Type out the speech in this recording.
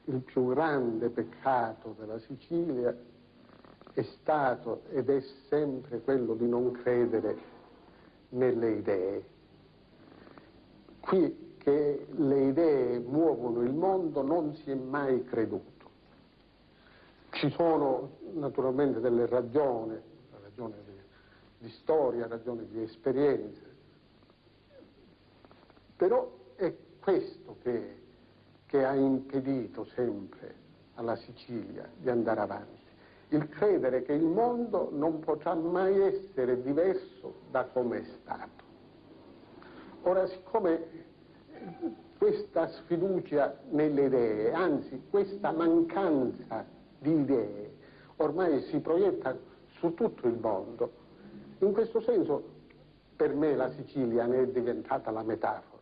il più grande peccato della Sicilia è stato ed è sempre quello di non credere nelle idee. Qui che le idee muovono il mondo non si è mai creduto. Ci sono naturalmente delle ragioni di storia, ragioni di esperienza, però è questo che ha impedito sempre alla Sicilia di andare avanti. Il credere che il mondo non potrà mai essere diverso da come è stato. Ora, siccome questa sfiducia nelle idee, anzi questa mancanza di idee, ormai si proietta su tutto il mondo, in questo senso per me la Sicilia ne è diventata la metafora.